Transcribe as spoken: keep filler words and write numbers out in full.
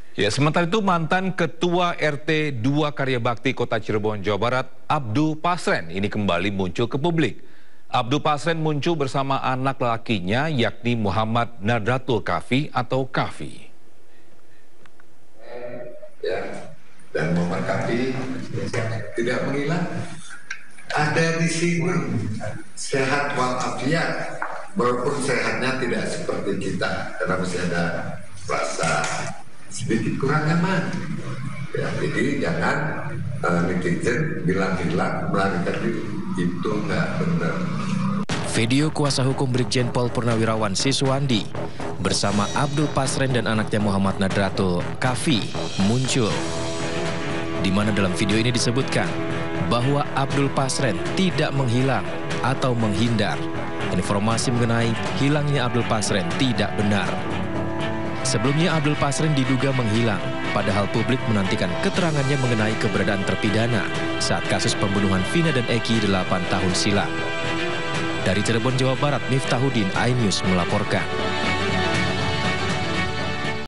Ya, sementara itu mantan Ketua R T dua Karya Bakti Kota Cirebon, Jawa Barat, Abdul Pasren, ini kembali muncul ke publik. Abdul Pasren muncul bersama anak lakinya, yakni Muhammad Nadratul Kafi atau Kafi. Ya, dan Muhammad Kafi tidak menghilang, ada di sini, sehat walafiat, walaupun sehatnya tidak seperti kita, karena masih ada rasa sedikit kurang aman. Ya, jadi jangan uh, netizen bilang hilang melarikan diri, itu nggak benar. Video kuasa hukum Brigjen Pol Purnawirawan Siswandi bersama Abdul Pasren dan anaknya Muhammad Nadratul Kafi muncul, di mana dalam video ini disebutkan bahwa Abdul Pasren tidak menghilang atau menghindar. Informasi mengenai hilangnya Abdul Pasren tidak benar. Sebelumnya Abdul Pasren diduga menghilang, padahal publik menantikan keterangannya mengenai keberadaan terpidana saat kasus pembunuhan Vina dan Eki delapan tahun silam. Dari Cirebon, Jawa Barat, Miftahudin, iNews melaporkan.